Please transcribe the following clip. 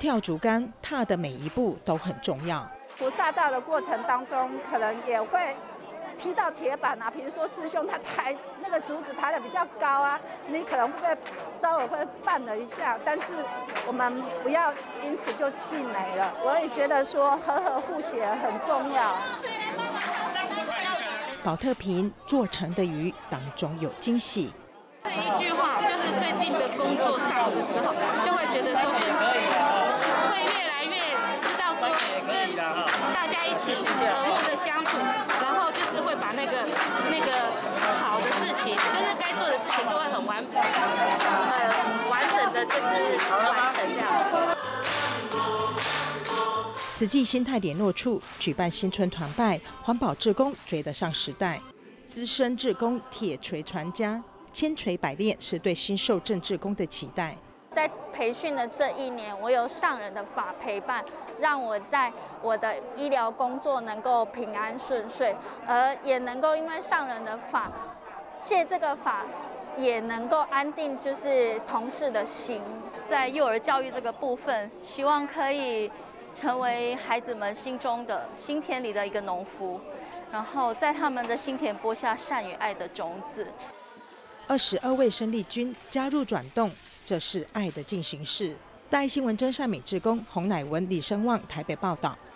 跳竹竿踏的每一步都很重要。 菩萨道的过程当中，可能也会踢到铁板啊，比如说师兄他抬那个竹子抬得比较高啊，你可能会稍微会绊了一下，但是我们不要因此就气馁了。我也觉得说和和互协很重要。 宝特瓶做成的鱼当中有惊喜。 这一句话就是最近的工作上的时候，就会觉得说会越来越知道说跟大家一起和睦的相处，然后就是会把那个好的事情，就是该做的事情都会很完整的就是完成这样。 慈济心态联络处举办新春团拜，环保志工追得上时代，资深志工铁锤传家，千锤百炼是对新受证志工的期待。 在培训的这一年，我有上人的法陪伴，让我在我的医疗工作能够平安顺遂，而也能够因为上人的法，借这个法也能够安定就是同事的心。 在幼儿教育这个部分，希望可以成为孩子们心中的心田里的一个农夫，然后在他们的心田播下善与爱的种子。 22位生力军加入转动，这是爱的进行式。大爱新闻真善美志工洪乃文、李生旺台北报道。